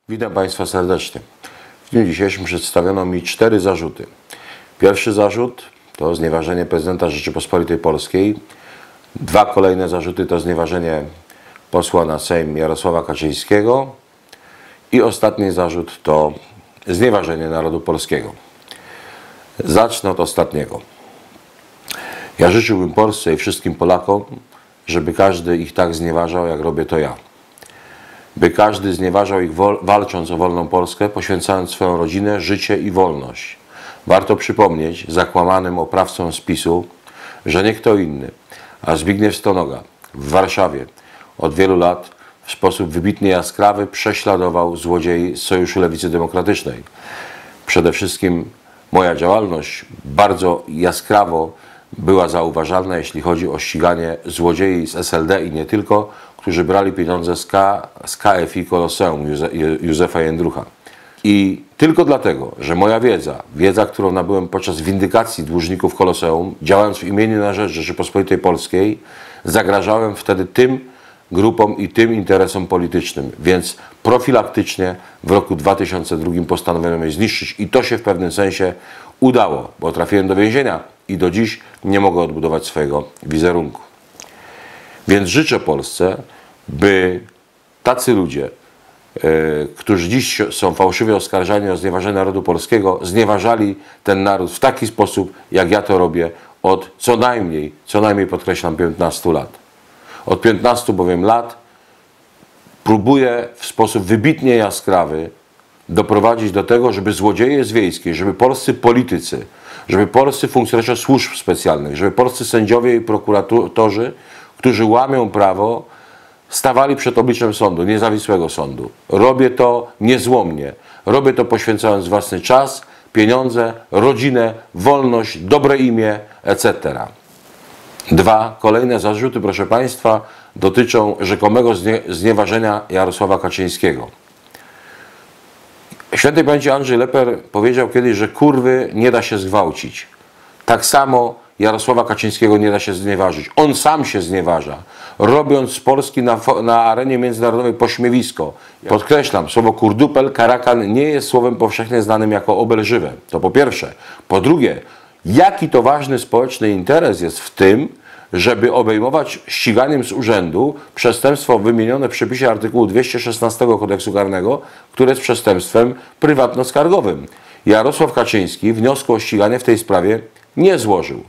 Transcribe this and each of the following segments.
Witam Państwa serdecznie. W dniu dzisiejszym przedstawiono mi 4 zarzuty. Pierwszy zarzut to znieważenie prezydenta Rzeczypospolitej Polskiej. 2 kolejne zarzuty to znieważenie posła na Sejm Jarosława Kaczyńskiego. I ostatni zarzut to znieważenie narodu polskiego. Zacznę od ostatniego. Ja życzyłbym Polsce i wszystkim Polakom, żeby każdy ich tak znieważał, jak robię to ja. By każdy znieważał ich walcząc o wolną Polskę, poświęcając swoją rodzinę, życie i wolność. Warto przypomnieć zakłamanym oprawcom z PiS-u, że nie kto inny, a Zbigniew Stonoga w Warszawie od wielu lat w sposób wybitnie jaskrawy prześladował złodziei z Sojuszu Lewicy Demokratycznej. Przede wszystkim moja działalność bardzo jaskrawo była zauważalna, jeśli chodzi o ściganie złodziei z SLD i nie tylko, którzy brali pieniądze z KFI Koloseum Józefa Jędrucha. I tylko dlatego, że moja wiedza, którą nabyłem podczas windykacji dłużników Koloseum, działając w imieniu na rzecz Rzeczypospolitej Polskiej, zagrażałem wtedy tym grupom i tym interesom politycznym. Więc profilaktycznie w roku 2002 postanowiono mnie zniszczyć i to się w pewnym sensie udało, bo trafiłem do więzienia i do dziś nie mogę odbudować swojego wizerunku. Więc życzę Polsce, by tacy ludzie, którzy dziś są fałszywie oskarżani o znieważenie narodu polskiego, znieważali ten naród w taki sposób, jak ja to robię od co najmniej podkreślam 15 lat. Od 15 bowiem lat próbuję w sposób wybitnie jaskrawy doprowadzić do tego, żeby złodzieje z wiejskiej, żeby polscy politycy, żeby polscy funkcjonariusze służb specjalnych, żeby polscy sędziowie i prokuratorzy, którzy łamią prawo, stawali przed obliczem sądu, niezawisłego sądu. Robię to niezłomnie. Robię to poświęcając własny czas, pieniądze, rodzinę, wolność, dobre imię, etc. 2 kolejne zarzuty, proszę Państwa, dotyczą rzekomego znieważenia Jarosława Kaczyńskiego. Świętej pamięci Andrzej Lepper powiedział kiedyś, że kurwy nie da się zgwałcić. Tak samo Jarosława Kaczyńskiego nie da się znieważyć. On sam się znieważa, robiąc z Polski na arenie międzynarodowej pośmiewisko. Podkreślam, słowo kurdupel, karakan nie jest słowem powszechnie znanym jako obelżywe. To po pierwsze. Po drugie, jaki to ważny społeczny interes jest w tym, żeby obejmować ściganiem z urzędu przestępstwo wymienione w przepisie artykułu 216 Kodeksu Karnego, które jest przestępstwem prywatno-skargowym. Jarosław Kaczyński wniosku o ściganie w tej sprawie nie złożył.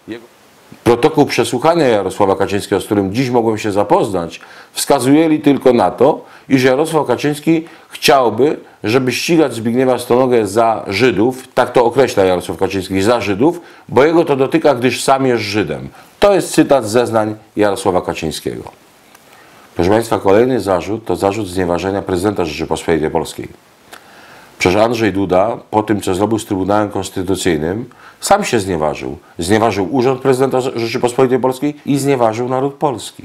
Protokół przesłuchania Jarosława Kaczyńskiego, z którym dziś mogłem się zapoznać, wskazuje tylko na to, iż Jarosław Kaczyński chciałby, żeby ścigać Zbigniewa Stonogę za Żydów, tak to określa Jarosław Kaczyński, za Żydów, bo jego to dotyka, gdyż sam jest Żydem. To jest cytat z zeznań Jarosława Kaczyńskiego. Proszę Państwa, kolejny zarzut to zarzut znieważenia prezydenta Rzeczypospolitej Polskiej. Przecież Andrzej Duda, po tym co zrobił z Trybunałem Konstytucyjnym, sam się znieważył. Znieważył urząd prezydenta Rzeczypospolitej Polskiej i znieważył naród polski.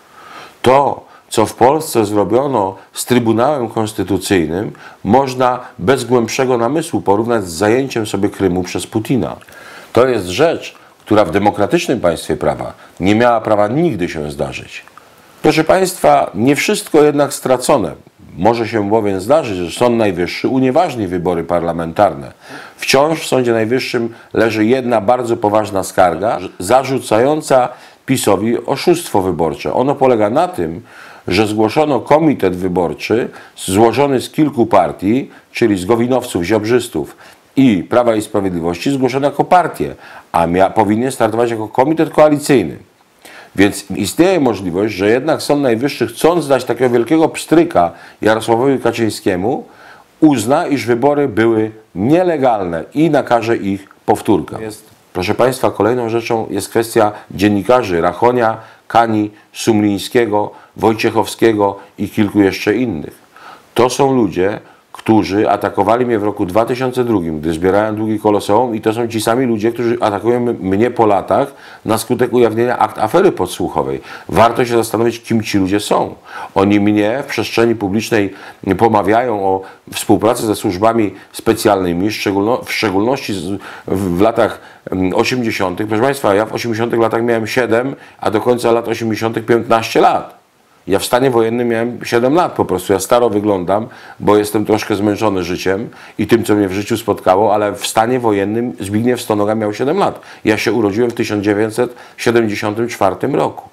To, co w Polsce zrobiono z Trybunałem Konstytucyjnym, można bez głębszego namysłu porównać z zajęciem sobie Krymu przez Putina. To jest rzecz, która w demokratycznym państwie prawa nie miała prawa nigdy się zdarzyć. Proszę Państwa, nie wszystko jednak stracone. Może się bowiem zdarzyć, że Sąd Najwyższy unieważni wybory parlamentarne. Wciąż w Sądzie Najwyższym leży jedna bardzo poważna skarga zarzucająca PiS-owi oszustwo wyborcze. Ono polega na tym, że zgłoszono komitet wyborczy złożony z kilku partii, czyli z Gowinowców, Ziobrzystów i Prawa i Sprawiedliwości, zgłoszono jako partię, a powinien startować jako komitet koalicyjny. Więc istnieje możliwość, że jednak Sąd Najwyższy, chcąc dać takiego wielkiego pstryka Jarosławowi Kaczyńskiemu, uzna, iż wybory były nielegalne i nakaże ich powtórkę. Proszę Państwa, kolejną rzeczą jest kwestia dziennikarzy Rachonia, Kani, Sumlińskiego, Wojciechowskiego i kilku jeszcze innych. To są ludzie, którzy atakowali mnie w roku 2002, gdy zbierałem długi Koloseum, i to są ci sami ludzie, którzy atakują mnie po latach na skutek ujawnienia akt afery podsłuchowej. Warto się zastanowić, kim ci ludzie są. Oni mnie w przestrzeni publicznej pomawiają o współpracę ze służbami specjalnymi, w szczególności w latach 80. Proszę Państwa, ja w 80. latach miałem 7, a do końca lat 80. 15 lat. Ja w stanie wojennym miałem 7 lat po prostu. Ja staro wyglądam, bo jestem troszkę zmęczony życiem i tym, co mnie w życiu spotkało, ale w stanie wojennym Zbigniew Stonoga miał 7 lat. Ja się urodziłem w 1974 roku.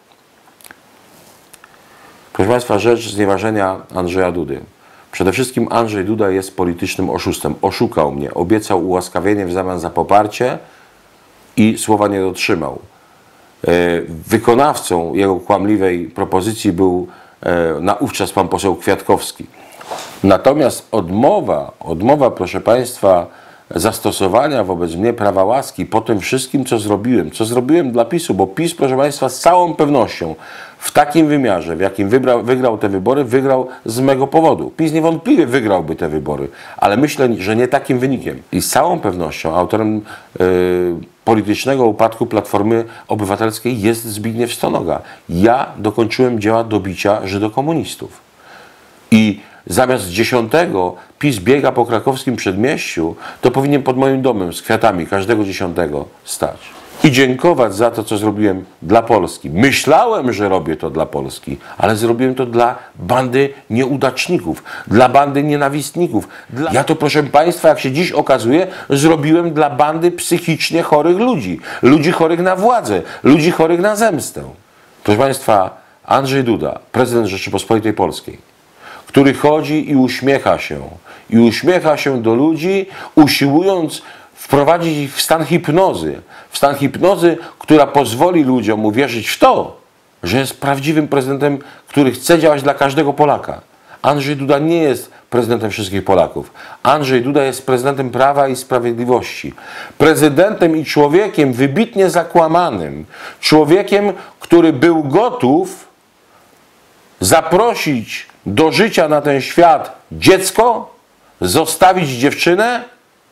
Proszę Państwa, rzecz znieważenia Andrzeja Dudy. Przede wszystkim Andrzej Duda jest politycznym oszustem. Oszukał mnie. Obiecał ułaskawienie w zamian za poparcie i słowa nie dotrzymał. Wykonawcą jego kłamliwej propozycji był naówczas pan poseł Kwiatkowski. Natomiast odmowa, proszę Państwa, zastosowania wobec mnie prawa łaski po tym wszystkim, co zrobiłem dla PiS-u, bo PiS, proszę Państwa, z całą pewnością w takim wymiarze, w jakim wygrał te wybory, wygrał z mego powodu. PiS niewątpliwie wygrałby te wybory, ale myślę, że nie takim wynikiem. I z całą pewnością autorem politycznego upadku Platformy Obywatelskiej jest Zbigniew Stonoga. Ja dokończyłem dzieła dobicia żydokomunistów. I zamiast 10 PiS biega po krakowskim przedmieściu, to powinien pod moim domem z kwiatami każdego 10 stać. I dziękować za to, co zrobiłem dla Polski. Myślałem, że robię to dla Polski, ale zrobiłem to dla bandy nieudaczników, dla bandy nienawistników. Ja to, proszę Państwa, jak się dziś okazuje, zrobiłem dla bandy psychicznie chorych ludzi. Ludzi chorych na władzę, ludzi chorych na zemstę. Proszę Państwa, Andrzej Duda, prezydent Rzeczypospolitej Polskiej, który chodzi i uśmiecha się do ludzi, usiłując wprowadzić ich w stan hipnozy, która pozwoli ludziom uwierzyć w to, że jest prawdziwym prezydentem, który chce działać dla każdego Polaka. Andrzej Duda nie jest prezydentem wszystkich Polaków. Andrzej Duda jest prezydentem Prawa i Sprawiedliwości. Prezydentem i człowiekiem wybitnie zakłamanym. Człowiekiem, który był gotów zaprosić do życia na ten świat dziecko, zostawić dziewczynę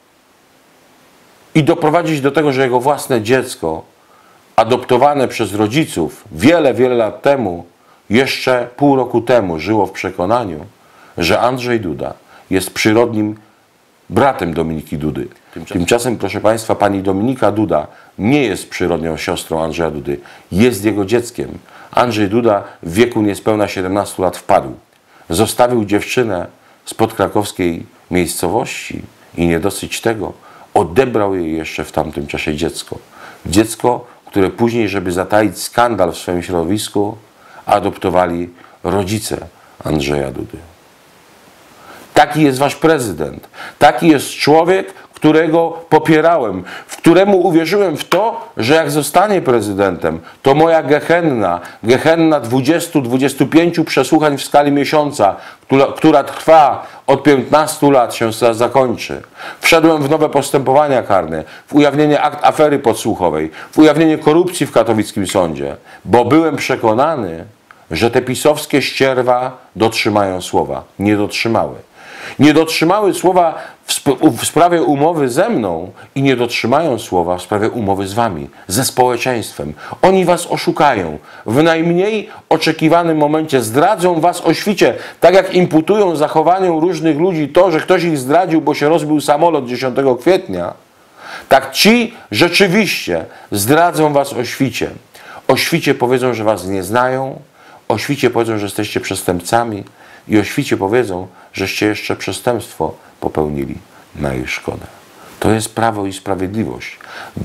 i doprowadzić do tego, że jego własne dziecko, adoptowane przez rodziców wiele, wiele lat temu, jeszcze pół roku temu żyło w przekonaniu, że Andrzej Duda jest przyrodnim bratem Dominiki Dudy. Tymczasem, proszę Państwa, pani Dominika Duda nie jest przyrodnią siostrą Andrzeja Dudy, jest jego dzieckiem. Andrzej Duda w wieku niespełna 17 lat wpadł. Zostawił dziewczynę spod krakowskiej miejscowości i nie dosyć tego, odebrał jej jeszcze w tamtym czasie dziecko. Dziecko, które później, żeby zataić skandal w swoim środowisku, adoptowali rodzice Andrzeja Dudy. Taki jest wasz prezydent. Taki jest człowiek, którego popierałem, w któremu uwierzyłem w to, że jak zostanie prezydentem, to moja gehenna 20-25 przesłuchań w skali miesiąca, która trwa od 15 lat, się zakończy. Wszedłem w nowe postępowania karne, w ujawnienie akt afery podsłuchowej, w ujawnienie korupcji w katowickim sądzie, bo byłem przekonany, że te pisowskie ścierwa dotrzymają słowa. Nie dotrzymały. Nie dotrzymały słowa w sprawie umowy ze mną i nie dotrzymają słowa w sprawie umowy z wami, ze społeczeństwem. Oni was oszukają. W najmniej oczekiwanym momencie zdradzą was o świcie, tak jak imputują zachowaniu różnych ludzi to, że ktoś ich zdradził, bo się rozbił samolot 10 kwietnia. Tak ci rzeczywiście zdradzą was o świcie. O świcie powiedzą, że was nie znają, o świcie powiedzą, że jesteście przestępcami i o świcie powiedzą, żeście jeszcze przestępstwo popełnili na ich szkodę. To jest Prawo i Sprawiedliwość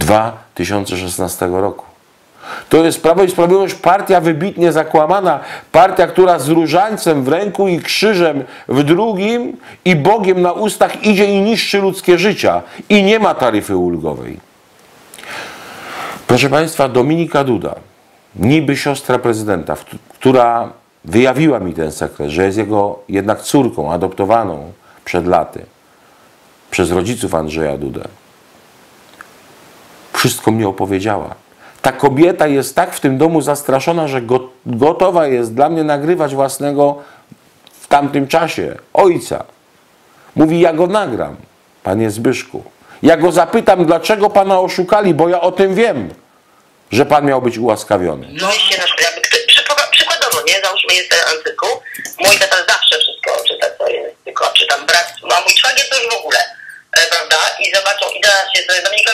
2016 roku. To jest Prawo i Sprawiedliwość, partia wybitnie zakłamana, partia, która z różańcem w ręku i krzyżem w drugim i Bogiem na ustach idzie i niszczy ludzkie życia i nie ma taryfy ulgowej. Proszę Państwa, Dominika Duda, niby siostra prezydenta, która wyjawiła mi ten sekret, że jest jego jednak córką adoptowaną przed laty przez rodziców Andrzeja Dudę. Wszystko mi opowiedziała. Ta kobieta jest tak w tym domu zastraszona, że gotowa jest dla mnie nagrywać własnego w tamtym czasie ojca. Mówi, ja go nagram, panie Zbyszku. Ja go zapytam, dlaczego pana oszukali, bo ja o tym wiem, że pan miał być ułaskawiony. No. Przykładowo, nie? Załóżmy, jest antyku. Mój tata zawsze wszystko czyta, co jest, tylko czytam. Brat, a mój szwagier to już w ogóle, prawda? I zobaczą, i teraz się Dominika,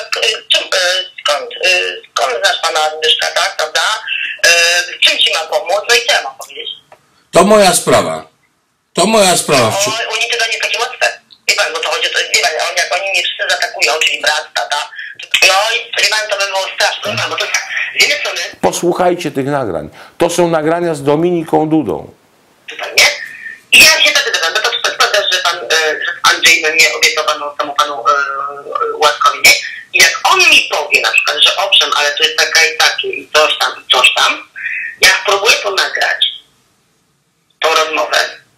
skąd znasz pana Zbyszka, tak, prawda? W czym ci ma pomóc? No i co ja mam powiedzieć? moja sprawa. To moja sprawa. U nich tego nie jest takie łatwe. Wie pan, bo to chodzi o to, wie pan, jak oni mnie wszyscy zaatakują, czyli brat, tata, no i wie pan, to by było straszne, no, bo to tak, z jednej strony, Posłuchajcie tych nagrań. To są nagrania z Dominiką Dudą. czy pan nie? I ja się tak zapytam, no to prawda, że pan, że Andrzej mnie obiecał temu panu Łaskowi, nie? I jak on mi powie na przykład, że owszem, ale to jest taka i takie i coś tam, ja spróbuję to nagrać, tą rozmowę.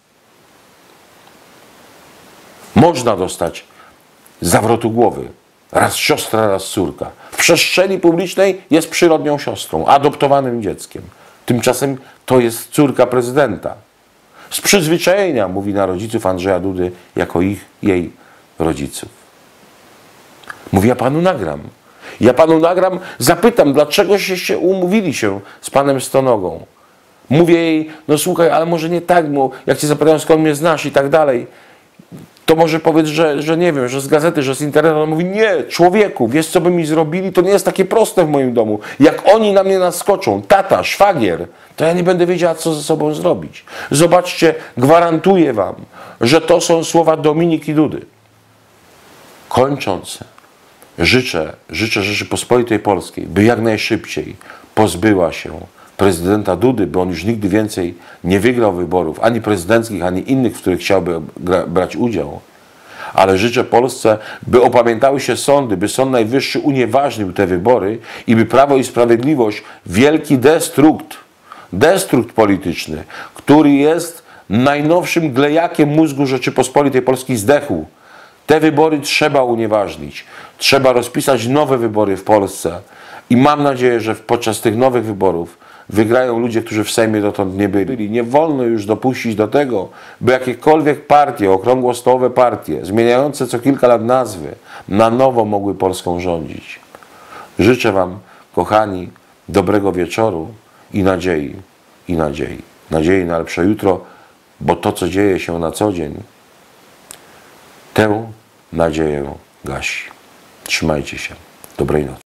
Można dostać zawrotu głowy. Raz siostra, raz córka. W przestrzeni publicznej jest przyrodnią siostrą, adoptowanym dzieckiem. Tymczasem to jest córka prezydenta. Z przyzwyczajenia mówi na rodziców Andrzeja Dudy jako jej rodziców. Mówi, ja panu nagram. Ja panu nagram, zapytam, dlaczego się umówili się z panem Stonogą. Mówię jej, no słuchaj, ale może nie tak, bo jak cię zapytają, skąd mnie znasz i tak dalej, to może powiedz, że nie wiem, że z gazety, że z internetu. On mówi, nie, człowieku, wiesz co by mi zrobili? To nie jest takie proste w moim domu. Jak oni na mnie naskoczą, tata, szwagier, to ja nie będę wiedziała, co ze sobą zrobić. Zobaczcie, gwarantuję wam, że to są słowa Dominiki Dudy. Kończąc, życzę Rzeczypospolitej Polskiej, by jak najszybciej pozbyła się prezydenta Dudy, by on już nigdy więcej nie wygrał wyborów, ani prezydenckich, ani innych, w których chciałby brać udział. Ale życzę Polsce, by opamiętały się sądy, by Sąd Najwyższy unieważnił te wybory i by Prawo i Sprawiedliwość, wielki destrukt polityczny, który jest najnowszym glejakiem mózgu Rzeczypospolitej Polskiej, zdechł. Te wybory trzeba unieważnić. Trzeba rozpisać nowe wybory w Polsce. I mam nadzieję, że podczas tych nowych wyborów wygrają ludzie, którzy w Sejmie dotąd nie byli. Nie wolno już dopuścić do tego, by jakiekolwiek partie, okrągłostołowe partie, zmieniające co kilka lat nazwy, na nowo mogły Polską rządzić. Życzę wam, kochani, dobrego wieczoru i nadziei. Nadziei na lepsze jutro, bo to, co dzieje się na co dzień, tę nadzieję gasi. Trzymajcie się. Dobrej nocy.